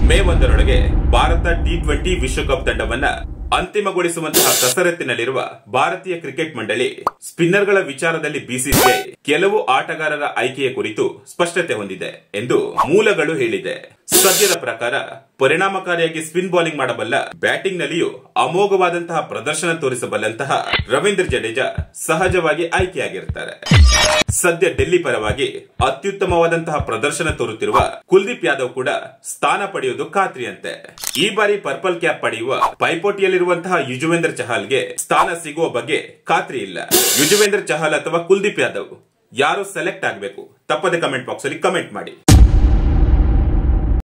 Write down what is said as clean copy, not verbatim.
May 1ರೊಳಗೆ Bharat T20 ವಿಶ್ವಕಪ್ ತಂಡವನ್ನ ಅಂತಿಮಗೊಳಿಸುವಂತಹ ಕಸರತ್ತಿನಲ್ಲಿರುವ ಭಾರತೀಯ cricket ಮಂಡಳಿ ಸ್ಪಿನ್ನರ್ಗಳ ವಿಚಾರದಲ್ಲಿ ಬಿಸಿಸಿಐ ಕೆಲವು ಆಟಗಾರರ ಆಯ್ಕೆಯ ಕುರಿತು ಸ್ಪಷ್ಟತೆ ಹೊಂದಿದೆ ಎಂದು ಮೂಲಗಳು ಹೇಳಿದೆ. ಸದ್ಯದ ಪ್ರಕಾರ ಪರಿಣಾಮಕಾರಿಯಾಗಿ ಸ್ಪಿನ್ ಬೌಲಿಂಗ್ ಮಾಡಬಲ್ಲ, ಬ್ಯಾಟಿಂಗ್ ನಲ್ಲಿಯೂ ಅಮೋಘವಾದಂತಹ ಪ್ರದರ್ಶನ ತೋರಿಸಬಲ್ಲಂತಹ ರವೀಂದ್ರ ಜಡೇಜಾ ಸಹಜವಾಗಿ ಆಯ್ಕೆಯಾಗಿರುತ್ತಾರೆ. ಸದ್ಯ ಡೆಲ್ಲಿ ಪರವಾಗಿ ಅತ್ಯುತ್ತಮವಾದಂತಹ ಪ್ರದರ್ಶನ ತೋರುತ್ತಿರುವ ಕುಲ್ದೀಪ್ ಯಾದವ್ ಕೂಡ ಸ್ಥಾನ ಪಡೆಯುವುದು ಖಾತ್ರಿಯಂತೆ. ಈ ಬಾರಿ ಪರ್ಪಲ್ ಕ್ಯಾಪ್ ಪಡೆಯುವ ಪೈಪೋಟಿಯಲ್ಲಿರುವಂತಹ ಯುಜವೇಂದ್ರ ಚಹಲ್ಗೆ ಸ್ಥಾನ ಸಿಗುವ ಬಗ್ಗೆ ಖಾತ್ರಿ ಇಲ್ಲ. ಯುಜವೇಂದ್ರ ಚಹಲ್ ಅಥವಾ ಕುಲ್ದೀಪ್ ಯಾದವ್ ಯಾರು ಸೆಲೆಕ್ಟ್ ಆಗಬೇಕು? ತಪ್ಪದೆ ಕಮೆಂಟ್ ಬಾಕ್ಸ್ ಅಲ್ಲಿ ಕಮೆಂಟ್ ಮಾಡಿ.